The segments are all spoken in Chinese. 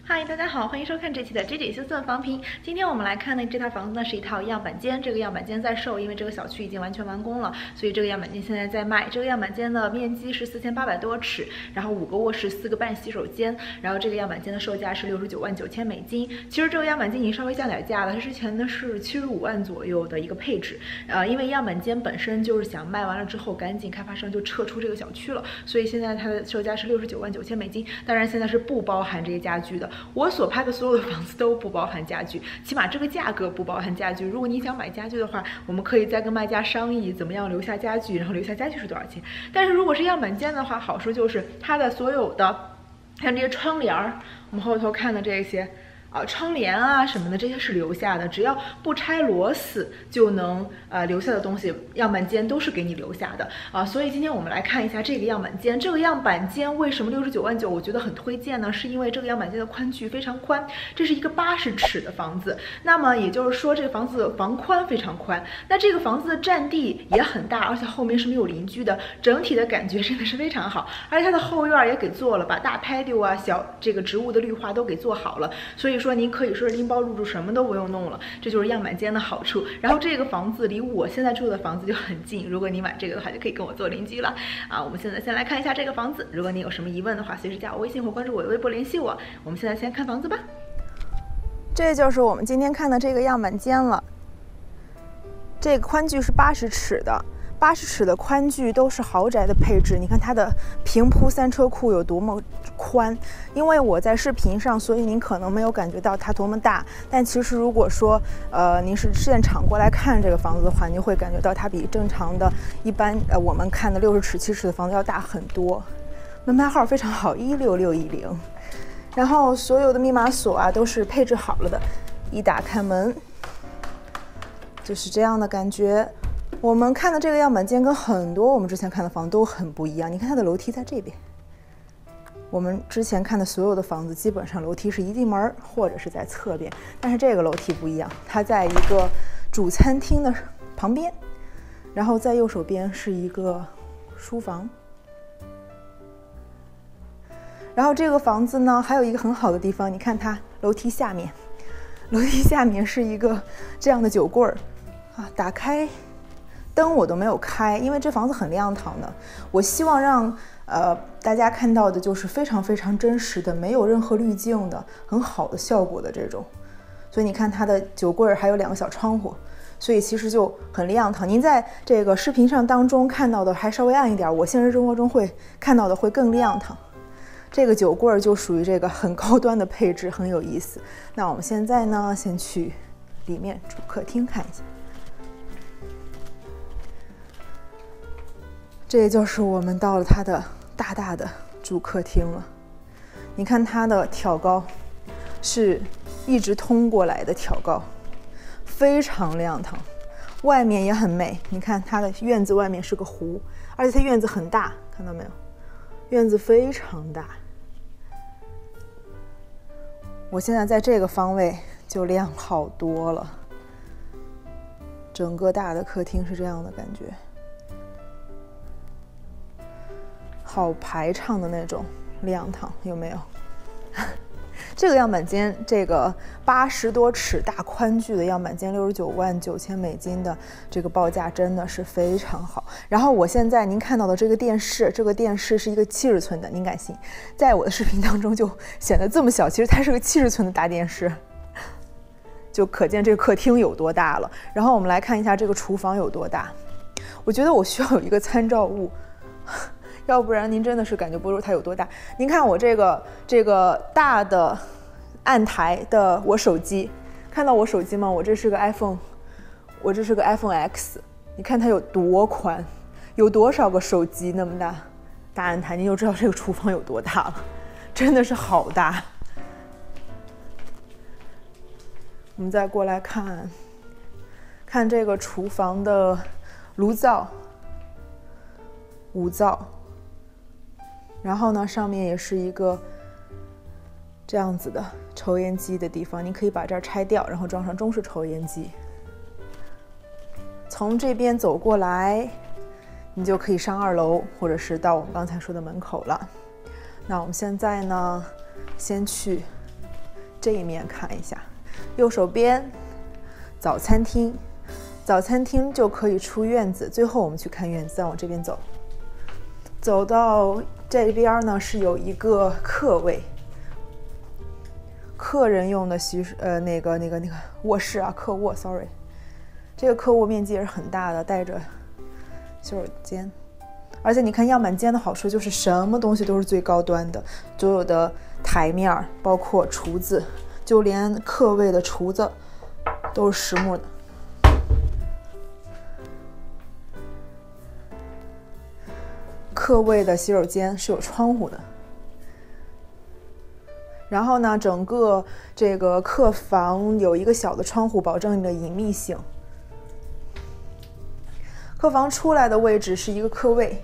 嗨，大家好，欢迎收看这期的 JJ 修算房评。今天我们来看的这套房子呢是一套样板间，这个样板间在售，因为这个小区已经完全完工了，所以这个样板间现在在卖。这个样板间的面积是4800多尺，然后5个卧室，4个半洗手间，然后这个样板间的售价是69万9千美金。其实这个样板间已经稍微降点价了，它之前呢是75万左右的一个配置，因为样板间本身就是想卖完了之后赶紧开发商就撤出这个小区了，所以现在它的售价是69万9千美金，当然现在是不包含这些家具的。我所拍的所有的房子都不包含家具，起码这个价格不包含家具。如果你想买家具的话，我们可以再跟卖家商议怎么样留下家具，然后留下家具是多少钱。但是如果是样板间的话，好处就是它的所有的像这些窗帘儿，我们后头看的这些。窗帘啊什么的，这些是留下的，只要不拆螺丝就能留下的东西，样板间都是给你留下的啊。所以今天我们来看一下这个样板间。这个样板间为什么69万9？我觉得很推荐呢，是因为这个样板间的宽距非常宽，这是一个80尺的房子，那么也就是说这个房子房宽非常宽。那这个房子的占地也很大，而且后面是没有邻居的，整体的感觉真的是非常好。而且它的后院也给做了，把大patio啊、小这个植物的绿化都给做好了，所以说您可以说是拎包入住，什么都不用弄了，这就是样板间的好处。然后这个房子离我现在住的房子就很近，如果你买这个的话，就可以跟我做邻居了啊。我们现在先来看一下这个房子，如果你有什么疑问的话，随时加我微信或关注我的微博联系我。我们现在先看房子吧。 这就是我们今天看的这个样板间了。这个宽距是80尺的。80尺的宽距都是豪宅的配置，你看它的平铺3车库有多么宽。因为我在视频上，所以您可能没有感觉到它多么大，但其实如果说您是现场过来看这个房子的话，你会感觉到它比正常的一般我们看的60尺70尺的房子要大很多。门牌号非常好，16610，然后所有的密码锁啊都是配置好了的。一打开门就是这样的感觉。我们看的这个样板间跟很多我们之前看的房子都很不一样。你看它的楼梯在这边，我们之前看的所有的房子基本上楼梯是一进门或者是在侧边，但是这个楼梯不一样，它在一个主餐厅的旁边，然后在右手边是一个书房。然后这个房子呢还有一个很好的地方，你看它楼梯下面是一个这样的酒柜儿啊，打开灯我都没有开，因为这房子很亮堂的。我希望让大家看到的就是非常非常真实的，没有任何滤镜的，很好的效果的这种。所以你看它的酒柜还有2个小窗户，所以其实就很亮堂。您在这个视频上当中看到的还稍微暗一点，我现实生活中会看到的会更亮堂。这个酒柜就属于这个很高端的配置，很有意思。那我们现在呢，先去里面主客厅看一下。这就是我们到了它的大大的主客厅了。你看它的挑高是一直通过来的挑高，非常亮堂，外面也很美。你看它的院子外面是个湖，而且它院子很大，看到没有？院子非常大。我现在在这个方位就亮好多了，整个大的客厅是这样的感觉。好排场的那种亮堂，有没有？这个样板间，这个80多尺大宽距的样板间，69万9千美金的这个报价真的是非常好。然后我现在您看到的这个电视，这个电视是一个70寸的，您敢信？在我的视频当中就显得这么小，其实它是个70寸的大电视，就可见这个客厅有多大了。然后我们来看一下这个厨房有多大。我觉得我需要有一个参照物。要不然您真的是感觉不出它有多大。您看我这个大的案台的我手机，看到我手机吗？我这是个 iPhone， 我这是个 iPhone X， 你看它有多宽，有多少个手机那么大案台，您就知道这个厨房有多大了，真的是好大。我们再过来看这个厨房的炉灶、五灶。然后呢，上面也是一个这样子的抽烟机的地方，你可以把这儿拆掉，然后装上中式抽烟机。从这边走过来，你就可以上2楼，或者是到我们刚才说的门口了。那我们现在呢，先去这一面看一下，右手边早餐厅，早餐厅就可以出院子。最后我们去看院子，再往这边走，走到这边呢是有一个客位，客人用的那个卧室啊，客卧 ，sorry， 这个客卧面积也是很大的，带着洗手间。而且你看样板间的好处就是什么东西都是最高端的，所有的台面包括厨子，就连客位的厨子都是实木的。客位的洗手间是有窗户的。然后呢，整个这个客房有一个小的窗户，保证你的隐秘性。客房出来的位置是一个客位，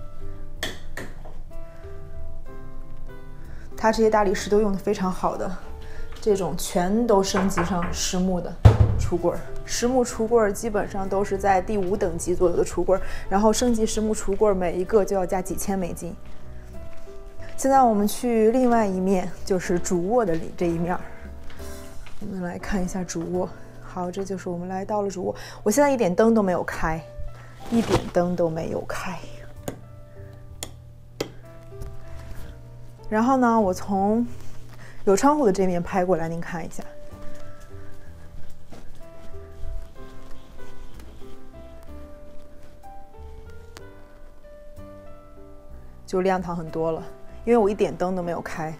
它这些大理石都用的非常好的，这种全都升级上实木的橱柜。实木橱柜基本上都是在第5等级左右的橱柜，然后升级实木橱柜每一个就要加几千美金。现在我们去另外一面，就是主卧的这一面。我们来看一下主卧。好，这就是我们来到了主卧。我现在一点灯都没有开，一点灯都没有开。然后呢，我从有窗户的这面拍过来，您看一下。就亮堂很多了。因为我一点灯都没有开，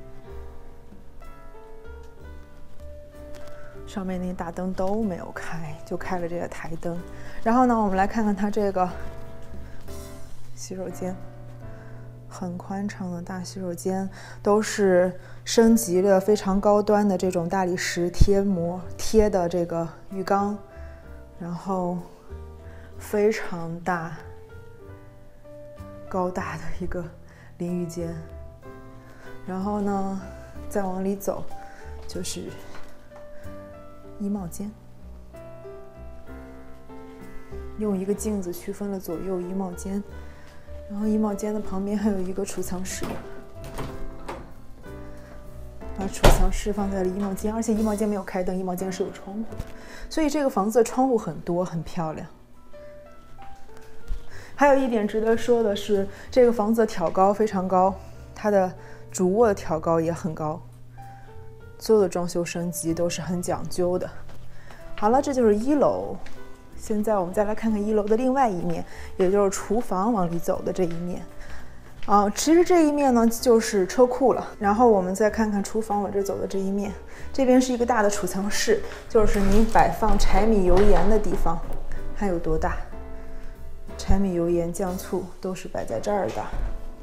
上面那些大灯都没有开，就开了这个台灯。然后呢，我们来看看它这个洗手间，很宽敞的大洗手间，都是升级了非常高端的这种大理石贴的这个浴缸，然后非常大、高大的一个淋浴间。然后呢，再往里走就是衣帽间，用一个镜子区分了左右衣帽间。然后衣帽间的旁边还有一个储藏室，把储藏室放在了衣帽间，而且衣帽间没有开灯，衣帽间是有窗户的，所以这个房子的窗户很多，很漂亮。还有一点值得说的是，这个房子的挑高非常高，它的主卧的挑高也很高，所有的装修升级都是很讲究的。好了，这就是1楼。现在我们再来看看1楼的另外一面，也就是厨房往里走的这一面。其实这一面呢就是车库了。然后我们再看看厨房往这走的这一面，这边是一个大的储藏室，就是您摆放柴米油盐的地方。看有多大，柴米油盐酱醋都是摆在这儿的。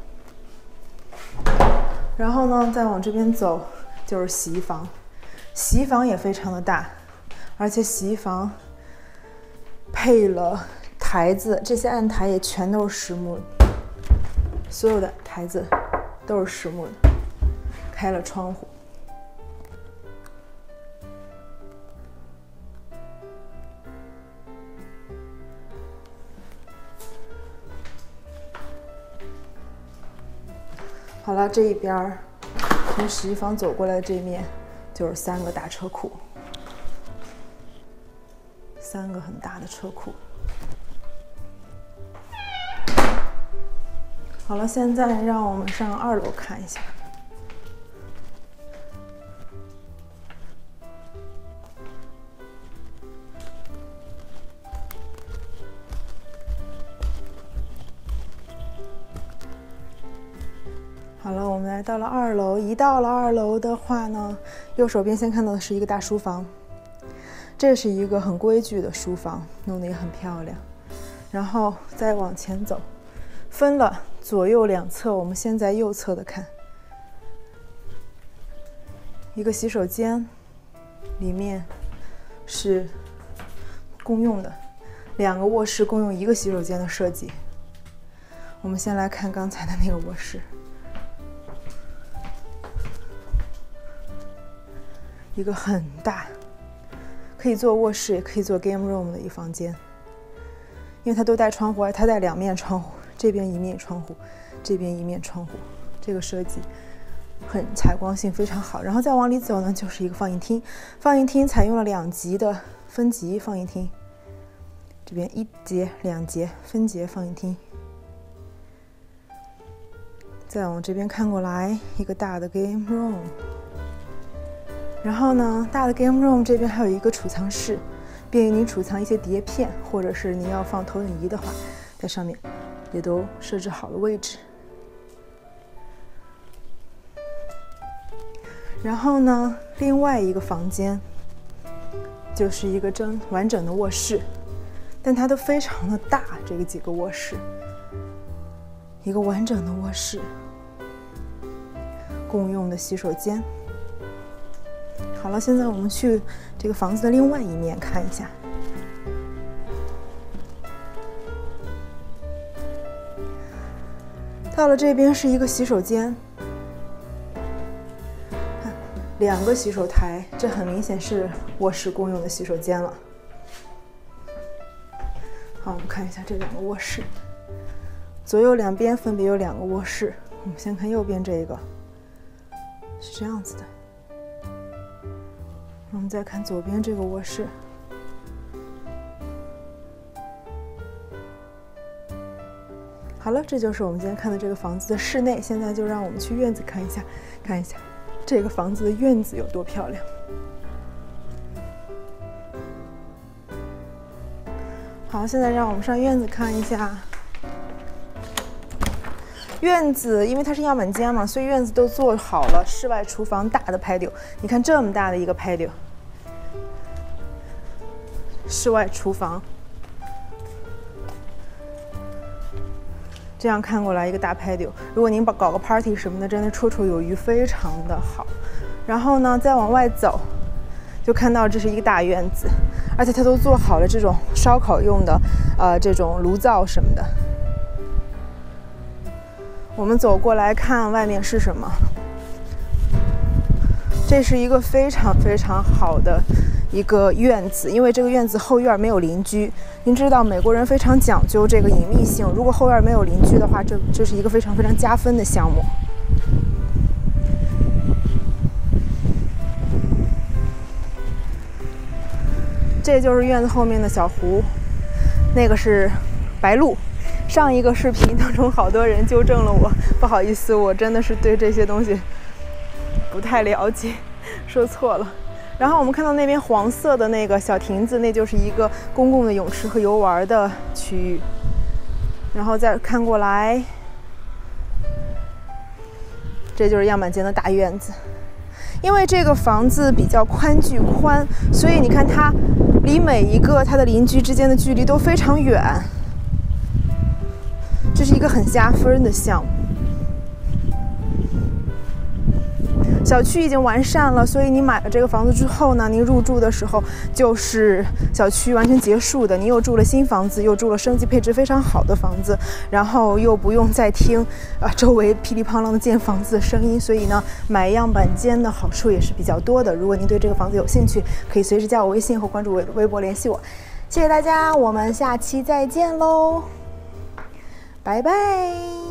然后呢，再往这边走就是洗衣房，洗衣房也非常的大，而且洗衣房配了台子，这些案台也全都是实木的，所有的台子都是实木的，开了窗户。好了，这一边从洗衣房走过来的这面就是3个大车库，3个很大的车库。好了，现在让我们上2楼看一下。好了，我们来到了2楼。一到了2楼的话呢，右手边先看到的是一个大书房，这是一个很规矩的书房，弄得也很漂亮。然后再往前走，分了左右2侧，我们先在右侧的看，一个洗手间，里面是共用的，2个卧室共用1个洗手间的设计。我们先来看刚才的那个卧室。一个很大，可以做卧室也可以做 game room 的一房间，因为它都带窗户，它带2面窗户，这边1面窗户，这边1面窗户，这个设计采光性非常好。然后再往里走呢，就是一个放映厅。放映厅采用了2级的分级放映厅，这边1节、2节分节放映厅。再往这边看过来，一个大的 game room。然后呢，大的 game room 这边还有一个储藏室，便于你储藏一些碟片，或者是你要放投影仪的话，在上面也都设置好了位置。然后呢，另外一个房间就是一个完整的卧室，但它都非常的大，这个几个卧室，一个完整的卧室，共用的洗手间。好了，现在我们去这个房子的另外一面看一下。到了这边是一个洗手间。2个洗手台，这很明显是卧室共用的洗手间了。好，我们看一下这2个卧室，左右两边分别有2个卧室。我们先看右边这个，是这样子的。我们再看左边这个卧室，好了，这就是我们今天看的这个房子的室内。现在就让我们去院子看一下，这个房子的院子有多漂亮。好，现在让我们上院子看一下。院子因为它是样板间嘛，所以院子都做好了室外厨房大的patio。你看这么大的一个patio，室外厨房。这样看过来一个大patio，如果您搞个 party 什么的，真的绰绰有余，非常的好。然后呢，再往外走，就看到这是一个大院子，而且它都做好了这种烧烤用的这种炉灶什么的。我们走过来看外面是什么？这是一个非常非常好的一个院子，因为这个院子后院没有邻居。您知道美国人非常讲究这个隐秘性，如果后院没有邻居的话，这是一个非常非常加分的项目。这就是院子后面的小湖，那个是白鹭。上一个视频当中，好多人纠正了我，不好意思，我真的是对这些东西不太了解，说错了。然后我们看到那边黄色的那个小亭子，那就是一个公共的泳池和游玩的区域。然后再看过来，这就是样板间的大院子。因为这个房子比较宽，所以你看它离每一个它的邻居之间的距离都非常远，这是一个很加分的项目。小区已经完善了，所以你买了这个房子之后呢，您入住的时候就是小区完全结束的，你又住了新房子，又住了升级配置非常好的房子，然后又不用再听周围噼里啪啦的建房子的声音，所以呢，买样板间的好处也是比较多的。如果您对这个房子有兴趣，可以随时加我微信或关注我的微博联系我。谢谢大家，我们下期再见喽，拜拜。